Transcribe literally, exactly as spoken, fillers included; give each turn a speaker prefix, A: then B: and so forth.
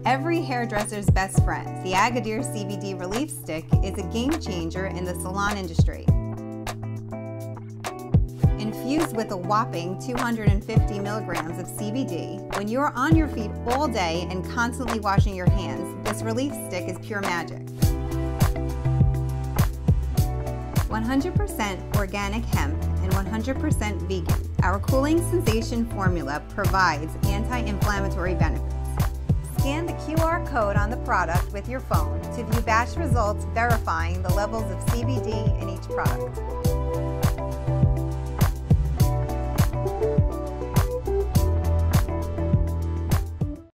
A: Every hairdresser's best friend, the Agadir C B D Relief Stick is a game changer in the salon industry. Infused with a whopping two hundred fifty milligrams of C B D, when you are on your feet all day and constantly washing your hands, this relief stick is pure magic. one hundred percent organic hemp and one hundred percent vegan, our cooling sensation formula provides anti-inflammatory benefits. Scan the Q R code on the product with your phone to view batch results verifying the levels of C B D in each product.